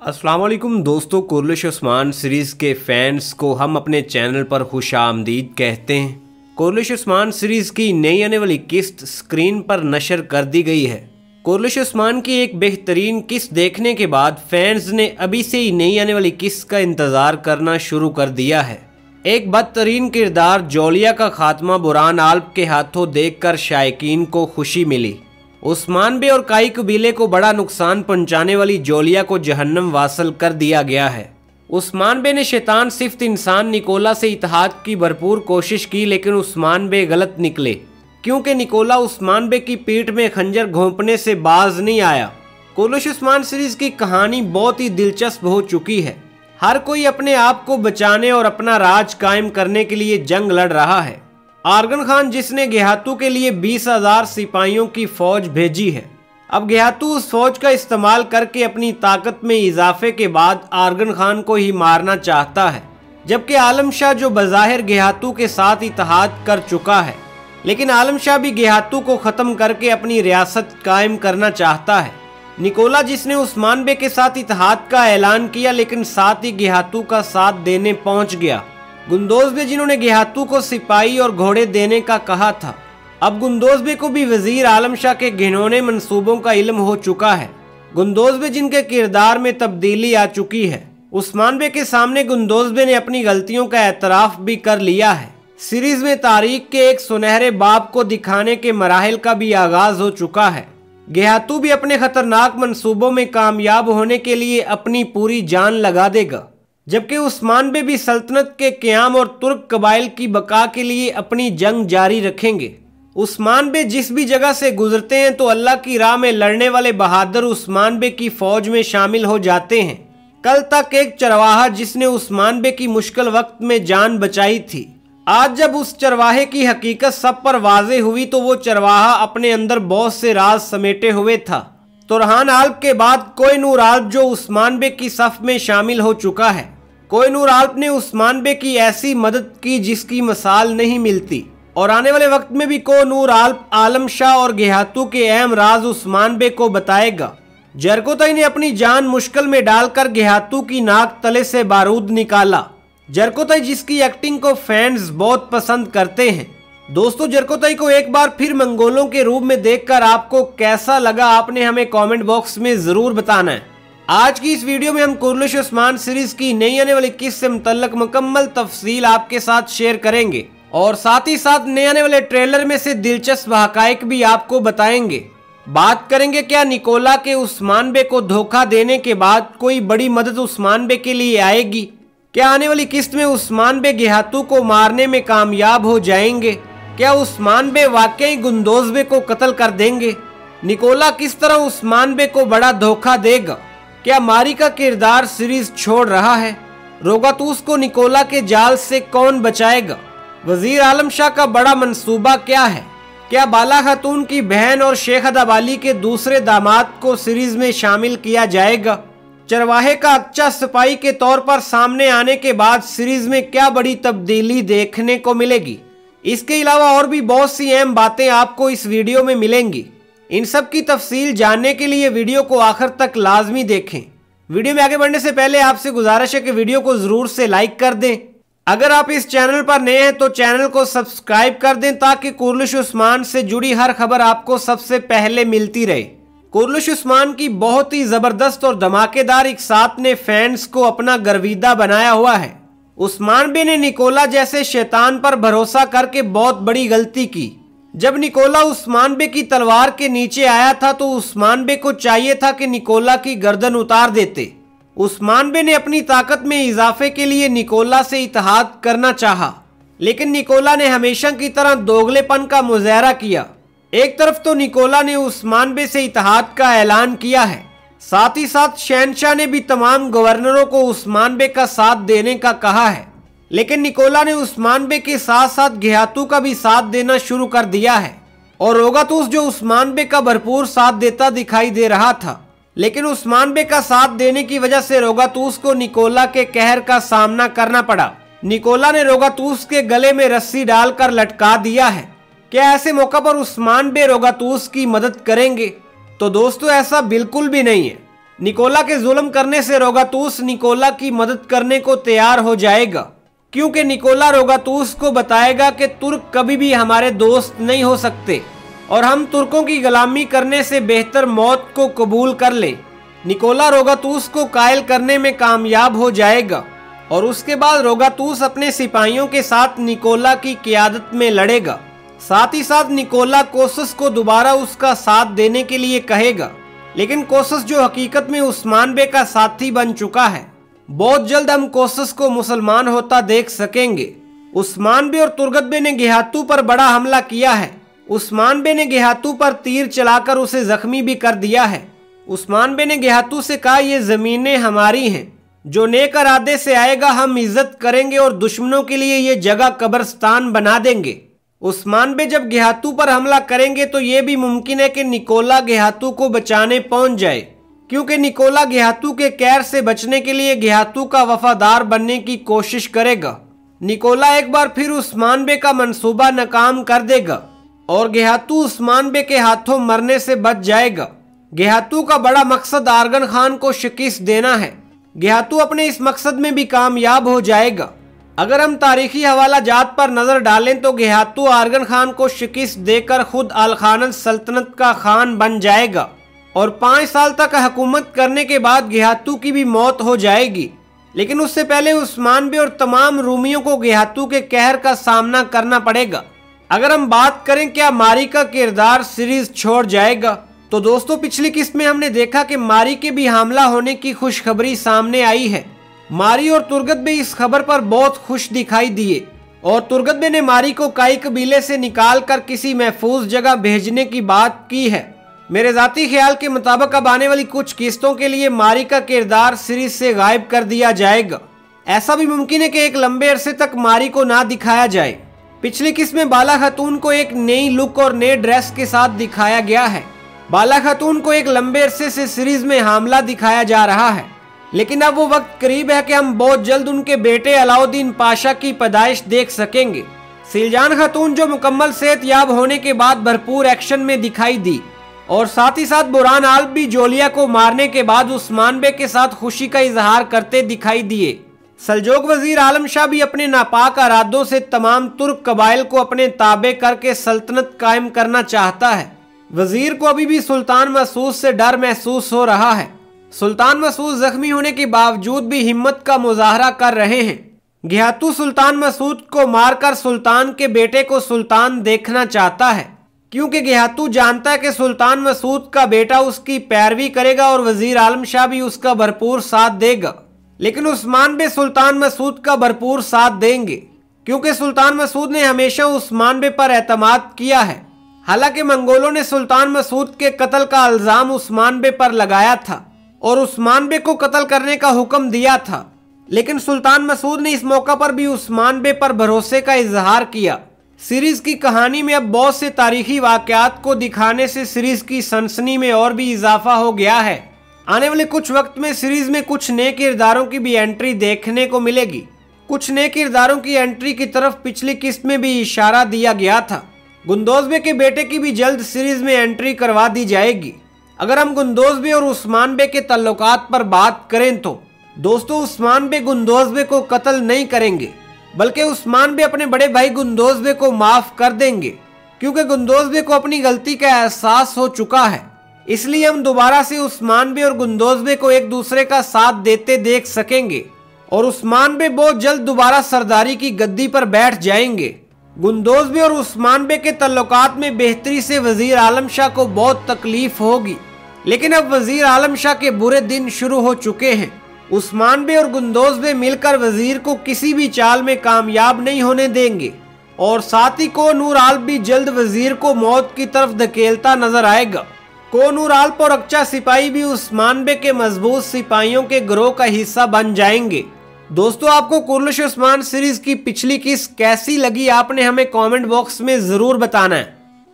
अस्सलाम वालेकुम दोस्तों, कुर्लिश उस्मान सीरीज़ के फैंस को हम अपने चैनल पर खुशामदीद कहते हैं। कुर्लिश उस्मान सीरीज़ की नई आने वाली किस्त स्क्रीन पर नशर कर दी गई है। कुर्लिश उस्मान की एक बेहतरीन किस्त देखने के बाद फैंस ने अभी से ही नई आने वाली किस्त का इंतज़ार करना शुरू कर दिया है। एक बदतरीन किरदार जोलिया का खात्मा बुरहान आल्प के हाथों देखकर शायकीन को खुशी मिली। उस्मान बे और काई कबीले को बड़ा नुकसान पहुंचाने वाली जोलिया को जहन्नम वासल कर दिया गया है। उस्मान बे ने शैतान सिफ्त इंसान निकोला से इत्तेहाद की भरपूर कोशिश की, लेकिन उस्मान बे गलत निकले क्योंकि निकोला उस्मान बे की पीठ में खंजर घोंपने से बाज नहीं आया। कुर्लिश उस्मान सीरीज की कहानी बहुत ही दिलचस्प हो चुकी है। हर कोई अपने आप को बचाने और अपना राज कायम करने के लिए जंग लड़ रहा है। आर्गन खान जिसने गेहातू के लिए 20,000 सिपाहियों की फौज भेजी है, अब गेहातू उस फौज का इस्तेमाल करके अपनी ताकत में इजाफे के बाद आर्गन खान को ही मारना चाहता है। जबकि आलम शाह जो बज़ाहिर गेहातू के साथ इत्तेहाद कर चुका है, लेकिन आलम शाह भी गेहातू को ख़त्म करके अपनी रियासत कायम करना चाहता है। निकोला जिसने उस्मान बे के साथ इत्तेहाद का ऐलान किया, लेकिन साथ ही गेहातू का साथ देने पहुंच गया। गुंदोज बे जिन्होंने गेहातू को सिपाही और घोड़े देने का कहा था, अब गुंदोज बे को भी वजीर आलम शाह के घिनौने मंसूबों का इल्म हो चुका है। गुंदोज बे जिनके किरदार में तब्दीली आ चुकी है। उस्मान बे के सामने गुंदोज बे ने अपनी गलतियों का एतराफ भी कर लिया है। सीरीज में तारीख के एक सुनहरे बाब को दिखाने के मराहिल का भी आगाज हो चुका है। गेहातू भी अपने खतरनाक मंसूबों में कामयाब होने के लिए अपनी पूरी जान लगा देगा, जबकि उस्मान बे भी सल्तनत के क़याम और तुर्क कबाइल की बका के लिए अपनी जंग जारी रखेंगे। उस्मान बे जिस भी जगह से गुजरते हैं तो अल्लाह की राह में लड़ने वाले बहादुर उस्मान बे की फौज में शामिल हो जाते हैं। कल तक एक चरवाहा जिसने उस्मान बे की मुश्किल वक्त में जान बचाई थी, आज जब उस चरवाहे की हकीकत सब पर वाज़ेह हुई तो वो चरवाहा अपने अंदर बहुत से राज समेटे हुए था। तुरहान आल्प के बाद कोहिनूर आल्प जो उस्मान बे की सफ में शामिल हो चुका है। कोहिनूर आल्प ने उस्मान बे की ऐसी मदद की जिसकी मिसाल नहीं मिलती, और आने वाले वक्त में भी कोहिनूर आल्प आलम शाह और गेहातू के अहम राज उस्मान बे को बताएगा। जरकोतई ने अपनी जान मुश्किल में डालकर गेहातू की नाक तले से बारूद निकाला। जरकोतई जिसकी एक्टिंग को फैंस बहुत पसंद करते हैं। दोस्तों, जरकोतई को एक बार फिर मंगोलों के रूप में देखकर आपको कैसा लगा, आपने हमें कमेंट बॉक्स में जरूर बताना है। आज की इस वीडियो में हम कुर्लिश उस्मान सीरीज की नई आने वाली किस्त से मुतल्लक मुकम्मल तफसील आपके साथ शेयर करेंगे, और साथ ही साथ नए आने वाले ट्रेलर में से दिलचस्प हकाइक भी आपको बताएंगे। बात करेंगे क्या निकोला के उस्मान बे को धोखा देने के बाद कोई बड़ी मदद उस्मान बे के लिए आएगी? क्या आने वाली किस्त में उस्मान बे गेहातू को मारने में कामयाब हो जाएंगे? क्या उस्मान बे वाकई गुंदोज बे को कत्ल कर देंगे? निकोला किस तरह उस्मान बे को बड़ा धोखा देगा? क्या मारी का किरदार सीरीज छोड़ रहा है? रोगातूस को निकोला के जाल से कौन बचाएगा? वजीर आलम शाह का बड़ा मंसूबा क्या है? क्या बाला खातून की बहन और शेख अदाबाली के दूसरे दामाद को सीरीज में शामिल किया जाएगा? चरवाहे का अच्छा सिपाही के तौर पर सामने आने के बाद सीरीज में क्या बड़ी तब्दीली देखने को मिलेगी? इसके अलावा और भी बहुत सी अहम बातें आपको इस वीडियो में मिलेंगी। इन सब की तफसील जानने के लिए वीडियो को आखिर तक लाजमी देखें। वीडियो में आगे बढ़ने से पहले आपसे गुजारिश है कि वीडियो को जरूर से लाइक कर दें। अगर आप इस चैनल पर नए हैं तो चैनल को सब्सक्राइब कर दें ताकि कुर्लिश उस्मान से जुड़ी हर खबर आपको सबसे पहले मिलती रहे। कुर्लिश उस्मान की बहुत ही जबरदस्त और धमाकेदार एक साथ ने फैंस को अपना गर्विदा बनाया हुआ है। उस्मान बे ने निकोला जैसे शैतान पर भरोसा करके बहुत बड़ी गलती की। जब निकोला उस्मान बे की तलवार के नीचे आया था तो उस्मान बे को चाहिए था कि निकोला की गर्दन उतार देते। उस्मान बे ने अपनी ताकत में इजाफे के लिए निकोला से इत्तेहाद करना चाहा, लेकिन निकोला ने हमेशा की तरह दोगलेपन का मुजाहरा किया। एक तरफ तो निकोला ने उस्मान बे से इत्तेहाद का ऐलान किया है, साथ ही साथ शहनशाह ने भी तमाम गवर्नरों को उस्मान बे का साथ देने का कहा है, लेकिन निकोला ने उस्मान बे के साथ साथ गेहातू का भी साथ देना शुरू कर दिया है। और रोगातूस जो उस्मान बे का भरपूर साथ देता दिखाई दे रहा था, लेकिन उस्मान बे का साथ देने की वजह से रोगातूस को निकोला के कहर का सामना करना पड़ा। निकोला ने रोगातूस के गले में रस्सी डालकर लटका दिया है। क्या ऐसे मौका पर उस्मान बे रोगातूस की मदद करेंगे? तो दोस्तों ऐसा बिल्कुल भी नहीं है। निकोला के जुल्म करने से रोगातूस निकोला की मदद करने को तैयार हो जाएगा, क्योंकि निकोला रोगातूस को बताएगा कि तुर्क कभी भी हमारे दोस्त नहीं हो सकते और हम तुर्कों की गुलामी करने से बेहतर मौत को कबूल कर लें। निकोला रोगातूस को कायल करने में कामयाब हो जाएगा और उसके बाद रोगातूस अपने सिपाहियों के साथ निकोला की क़ियादत में लड़ेगा। साथ ही साथ निकोला कोसस को दोबारा उसका साथ देने के लिए कहेगा, लेकिन कोसस जो हकीकत में उस्मान बे का साथी बन चुका है, बहुत जल्द हम कोसस को मुसलमान होता देख सकेंगे। उस्मान बे और तुर्गत बे ने गेहातू पर बड़ा हमला किया है। उस्मान बे ने गेहातू पर तीर चलाकर उसे जख्मी भी कर दिया है। उस्मान बे ने गेहातू से कहा, ये ज़मीनें हमारी हैं, जो नेक इरादे से आएगा हम इज्जत करेंगे और दुश्मनों के लिए ये जगह कब्रिस्तान बना देंगे। उस्मान बे जब गेहातू पर हमला करेंगे तो ये भी मुमकिन है कि निकोला गेहातू को बचाने पहुंच जाए, क्योंकि निकोला गेहातू के कहर से बचने के लिए गेहातू का वफादार बनने की कोशिश करेगा। निकोला एक बार फिर उस्मान बे का मंसूबा नाकाम कर देगा और गेहातू उस्मान बे के हाथों मरने से बच जाएगा। गेहातू का बड़ा मकसद आर्गन खान को शिकस्त देना है। गेहातू अपने इस मकसद में भी कामयाब हो जाएगा। अगर हम तारीखी हवाला जात पर नजर डालें तो गेहातू आर्गन खान को शिकस्त देकर खुद अल खानत सल्तनत का खान बन जाएगा और 5 साल तक हुकूमत करने के बाद गेहातू की भी मौत हो जाएगी। लेकिन उससे पहले उस्मान बे और तमाम रूमियों को गेहातू के कहर का सामना करना पड़ेगा। अगर हम बात करें क्या मारी का किरदार सीरीज छोड़ जाएगा, तो दोस्तों पिछली किस्त में हमने देखा कि मारी के भी हमला होने की खुशखबरी सामने आई है। मारी और तुर्गत बे इस खबर पर बहुत खुश दिखाई दिए और तुर्गत बे ने मारी को काई कबीले से निकाल कर किसी महफूज जगह भेजने की बात की है। मेरे जाती ख्याल के मुताबिक अब आने वाली कुछ किस्तों के लिए मारी का किरदार सीरीज से गायब कर दिया जाएगा। ऐसा भी मुमकिन है कि एक लंबे अरसे तक मारी को ना दिखाया जाए। पिछली किस्त में बाला खातून को एक नई लुक और नए ड्रेस के साथ दिखाया गया है। बाला खातून को एक लंबे अरसे से सीरीज में हमला दिखाया जा रहा है, लेकिन अब वो वक्त करीब है कि हम बहुत जल्द उनके बेटे अलाउद्दीन पाशा की पैदाइश देख सकेंगे। सिलजान खातून जो मुकम्मल सेहतयाब होने के बाद भरपूर एक्शन में दिखाई दी और साथ ही साथ बुरहान आल्ब भी जोलिया को मारने के बाद उस्मान बे के साथ खुशी का इजहार करते दिखाई दिए। सल्जोक वजीर आलम शाह भी अपने नापाक इरादों से तमाम तुर्क कबाइल को अपने ताबे करके सल्तनत कायम करना चाहता है। वजीर को अभी भी सुल्तान मसूद से डर महसूस हो रहा है। सुल्तान मसूद जख्मी होने के बावजूद भी हिम्मत का मुजाहरा कर रहे हैं। गेहातू सुल्तान मसूद को मारकर सुल्तान के बेटे को सुल्तान देखना चाहता है, क्योंकि गेहातू जानता है कि सुल्तान मसूद का बेटा उसकी पैरवी करेगा और वजीर आलम शाह भी उसका भरपूर साथ देगा। लेकिन उस्मान बे सुल्तान मसूद का भरपूर साथ देंगे, क्योंकि सुल्तान मसूद ने हमेशा उस्मान बे पर एतमाद किया है। हालांकि मंगोलों ने सुल्तान मसूद के कत्ल का इल्जाम उस्मान बे पर लगाया था और उस्मान बे को कत्ल करने का हुक्म दिया था, लेकिन सुल्तान मसूद ने इस मौका पर भी उस्मान बे पर भरोसे का इजहार किया। सीरीज की कहानी में अब बहुत से तारीखी वाकयात को दिखाने से सीरीज की सनसनी में और भी इजाफा हो गया है। आने वाले कुछ वक्त में सीरीज में कुछ नए किरदारों की भी एंट्री देखने को मिलेगी। कुछ नए किरदारों की एंट्री की तरफ पिछली किस्त में भी इशारा दिया गया था। गुंदोज बे के बेटे की भी जल्द सीरीज में एंट्री करवा दी जाएगी। अगर हम गुंदोज बे और उस्मान बे के तल्लुकात पर बात करें तो दोस्तों उस्मान बे गुंदोज बे को कत्ल नहीं करेंगे, बल्कि उस्मान बे अपने बड़े भाई गुंदोज बे को माफ कर देंगे, क्योंकि गुंदोज बे को अपनी गलती का एहसास हो चुका है। इसलिए हम दोबारा से उस्मान बे और गुंदोज बे को एक दूसरे का साथ देते देख सकेंगे और उस्मान बे बहुत जल्द दोबारा सरदारी की गद्दी पर बैठ जाएंगे। गुंदोज बे और उस्मान बे के तल्लुकात में बेहतरी से वजीर आलम शाह को बहुत तकलीफ होगी, लेकिन अब वजीर आलम शाह के बुरे दिन शुरू हो चुके हैं। उस्मान बे और गुंदोज बे मिलकर वजीर को किसी भी चाल में कामयाब नहीं होने देंगे और साथ ही कोनूर आल्ब भी जल्द वजीर को मौत की तरफ धकेलता नजर आएगा। कोनूर आल्ब और अक्चा सिपाही भी उस्मान बे के मजबूत सिपाहियों के गिरोह का हिस्सा बन जाएंगे। दोस्तों आपको कुर्लिश उस्मान सीरीज की पिछली किस्त कैसी लगी आपने हमें कमेंट बॉक्स में जरूर बताना है।